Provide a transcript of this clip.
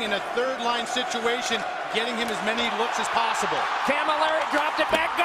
in a third-line situation, getting him as many looks as possible. Cammalleri dropped it back.